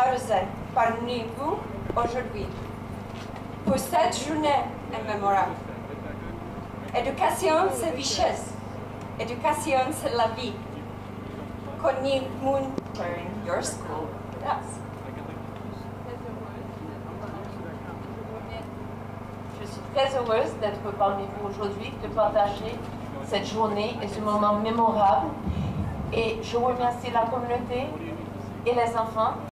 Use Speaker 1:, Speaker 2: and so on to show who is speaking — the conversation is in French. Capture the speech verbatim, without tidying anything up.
Speaker 1: Arzen parmi vous aujourd'hui pour cette journée immémorable. Éducation, c'est richesse. Éducation, c'est la vie. Konni mun in your school with us.
Speaker 2: Je suis très heureuse d'être parmi vous aujourd'hui, de partager cette journée et ce moment mémorable. Et je remercie la communauté et les enfants